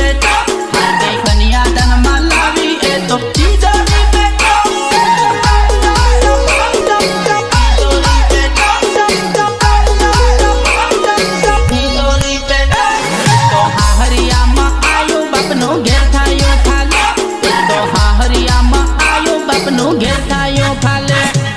बेटा हर गई कन्या दान में लावी ए तो तिजोरी बेटा तिजोरी बेटा तो हरिया में आयो बापनो घेर थायो खाले तो हरिया में आयो बापनो घेर थायो खाले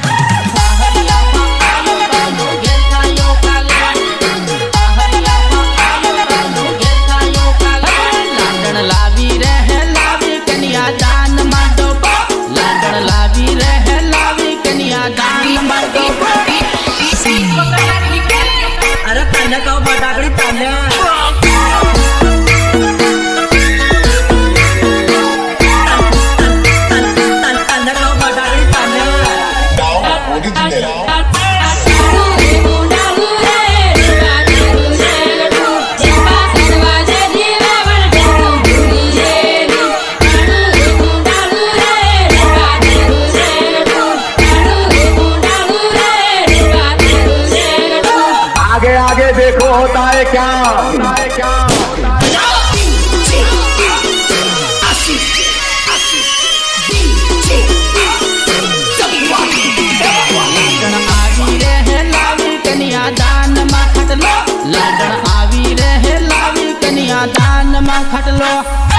अरे तान्या का फटाकड़ी तान्या आगे आगे देखो होता है क्या दान में खटलो लगन आवी रहे लावी कन्या दान में खटलो।